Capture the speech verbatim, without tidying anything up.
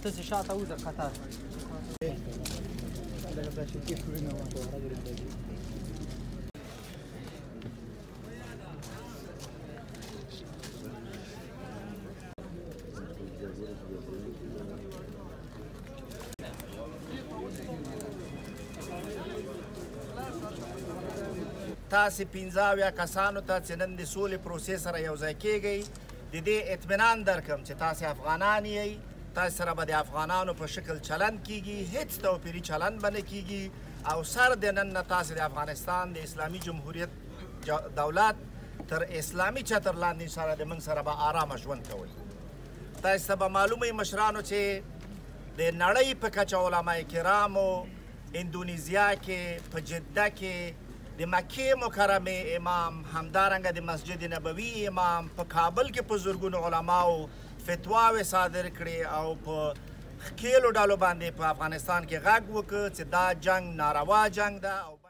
تاسې شاته وځه قطار تاسې پنځه اویا کسانو ته چې نن د سولې پروسې سره یو ځای کېږئ د دې اطمینان درکړم چې تاسې افغانان یئ تاسې سره به د افغانانو په شکل چلند کېږي هېڅ توپیري چلند به نه کېږي او سر د نن نه تاسې د افغانستان د اسلامي جمهوریت دولت تر اسلامي چتر لاندې سره د موږ سره به آرامه ژوند کوئ تاسې ته به معلومه وي مشرانو چې د نړۍ په کچه علما کرامو اندونیزیا کې په جده کې د مکې مکرمې امام همدارنګه د مسجد نبوي امام په کابل کې په زرګونو علماو فتواوې صادر کړې او په ښکېلو ډلو باندې په افغانستان کې غږ وکړ چې دا جنګ ناروا جنګ ده.